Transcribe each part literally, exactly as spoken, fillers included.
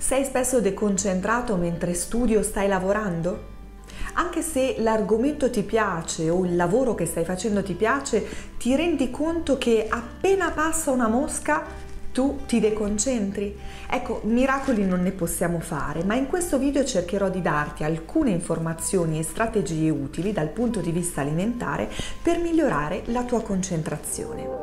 Sei spesso deconcentrato mentre studi o stai lavorando? Anche se l'argomento ti piace o il lavoro che stai facendo ti piace, ti rendi conto che appena passa una mosca tu ti deconcentri? Ecco, miracoli non ne possiamo fare, ma in questo video cercherò di darti alcune informazioni e strategie utili dal punto di vista alimentare per migliorare la tua concentrazione.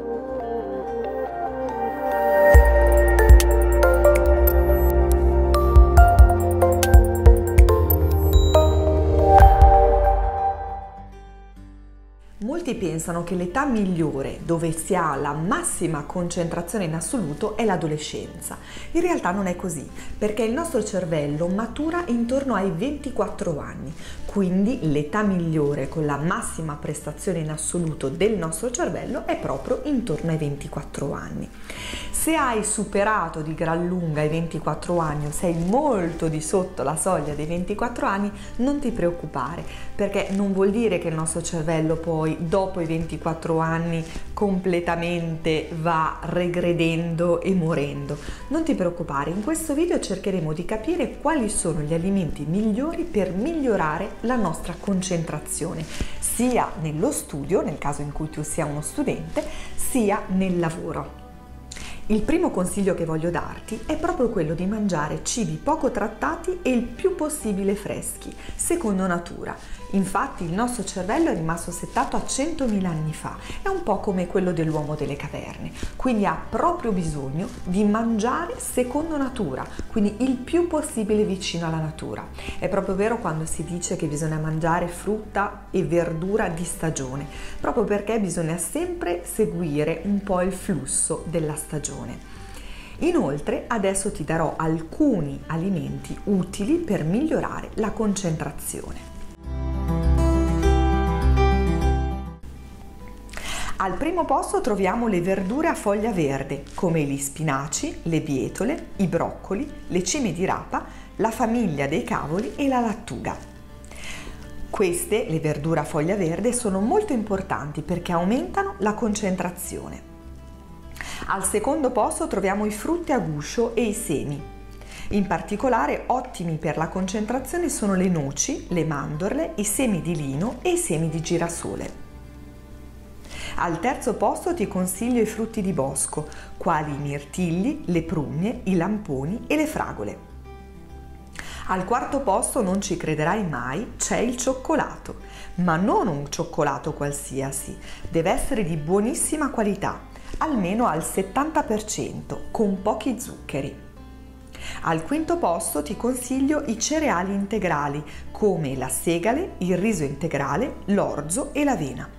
Molti pensano che l'età migliore dove si ha la massima concentrazione in assoluto è l'adolescenza. In realtà non è così, perché il nostro cervello matura intorno ai ventiquattro anni, quindi l'età migliore con la massima prestazione in assoluto del nostro cervello è proprio intorno ai ventiquattro anni. Se hai superato di gran lunga i ventiquattro anni o sei molto di sotto la soglia dei ventiquattro anni, non ti preoccupare, perché non vuol dire che il nostro cervello poi dopo i ventiquattro anni completamente va regredendo e morendo. Non ti preoccupare, in questo video cercheremo di capire quali sono gli alimenti migliori per migliorare la nostra concentrazione, sia nello studio, nel caso in cui tu sia uno studente, sia nel lavoro. Il primo consiglio che voglio darti è proprio quello di mangiare cibi poco trattati e il più possibile freschi, secondo natura. Infatti il nostro cervello è rimasto settato a centomila anni fa, è un po' come quello dell'uomo delle caverne, quindi ha proprio bisogno di mangiare secondo natura, quindi il più possibile vicino alla natura. È proprio vero quando si dice che bisogna mangiare frutta e verdura di stagione, proprio perché bisogna sempre seguire un po' il flusso della stagione. Inoltre adesso ti darò alcuni alimenti utili per migliorare la concentrazione. Al primo posto troviamo le verdure a foglia verde, come gli spinaci, le bietole, i broccoli, le cime di rapa, la famiglia dei cavoli e la lattuga. Queste, le verdure a foglia verde, sono molto importanti perché aumentano la concentrazione. Al secondo posto troviamo i frutti a guscio e i semi. In particolare ottimi per la concentrazione sono le noci, le mandorle, i semi di lino e i semi di girasole. Al terzo posto ti consiglio i frutti di bosco, quali i mirtilli, le prugne, i lamponi e le fragole. Al quarto posto, non ci crederai mai, c'è il cioccolato, ma non un cioccolato qualsiasi, deve essere di buonissima qualità, almeno al settanta per cento, con pochi zuccheri. Al quinto posto ti consiglio i cereali integrali, come la segale, il riso integrale, l'orzo e l'avena.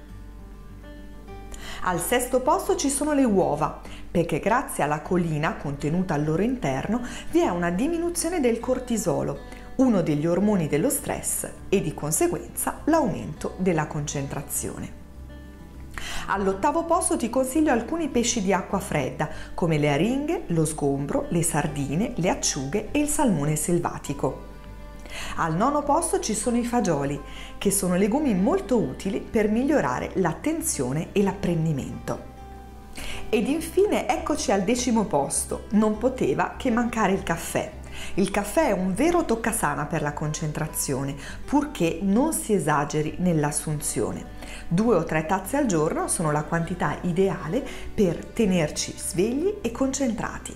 Al sesto posto ci sono le uova, perché grazie alla colina contenuta al loro interno vi è una diminuzione del cortisolo, uno degli ormoni dello stress, e di conseguenza l'aumento della concentrazione. All'ottavo posto ti consiglio alcuni pesci di acqua fredda, come le aringhe, lo sgombro, le sardine, le acciughe e il salmone selvatico. Al nono posto ci sono i fagioli, che sono legumi molto utili per migliorare l'attenzione e l'apprendimento. Ed infine eccoci al decimo posto, non poteva che mancare il caffè. Il caffè è un vero toccasana per la concentrazione, purché non si esageri nell'assunzione. Due o tre tazze al giorno sono la quantità ideale per tenerci svegli e concentrati.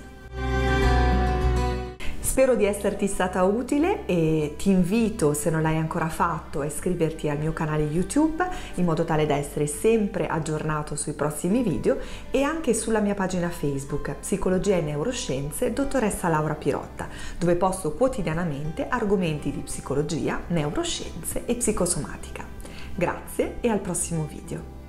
Spero di esserti stata utile e ti invito, se non l'hai ancora fatto, a iscriverti al mio canale YouTube in modo tale da essere sempre aggiornato sui prossimi video e anche sulla mia pagina Facebook Psicologia e Neuroscienze Dottoressa Laura Pirotta, dove posto quotidianamente argomenti di psicologia, neuroscienze e psicosomatica. Grazie e al prossimo video.